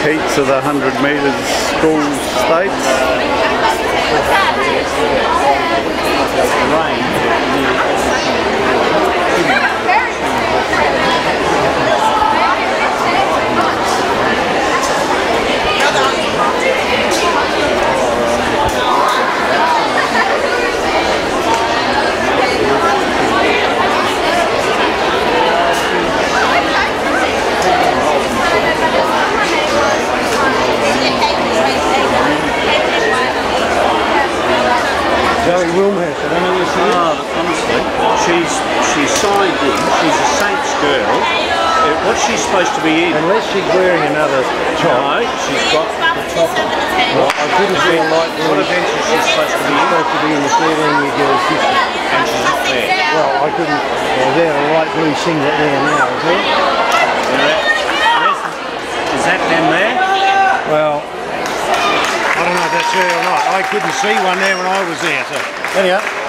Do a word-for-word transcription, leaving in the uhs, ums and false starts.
heats of the one hundred metres school stakes. Oh, honestly, she's she's signed in. She's a Saints girl. Uh, what's she supposed to be in? Unless she's wearing another top. No, she's got the top on. Well, I couldn't see a light blue. What event is she supposed to be in? Supposed to be in the thirteen year girls fifty. And she's not there. Well, I couldn't. Well, there's a light blue singlet there now, is there? Is that them there? Well, I don't know if that's her or not. I couldn't see one there when I was there. So, anyhow.